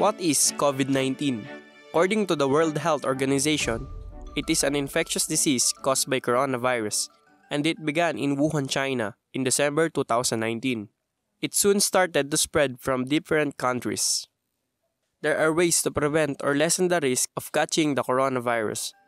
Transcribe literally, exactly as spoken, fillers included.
What is COVID nineteen? According to the World Health Organization, it is an infectious disease caused by coronavirus, and it began in Wuhan, China in December two thousand nineteen. It soon started to spread from different countries. There are ways to prevent or lessen the risk of catching the coronavirus.